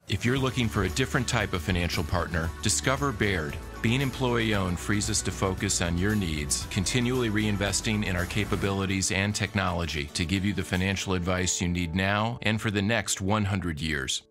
If you're looking for a different type of financial partner, discover Baird. Being employee-owned frees us to focus on your needs, continually reinvesting in our capabilities and technology to give you the financial advice you need now and for the next 100 years.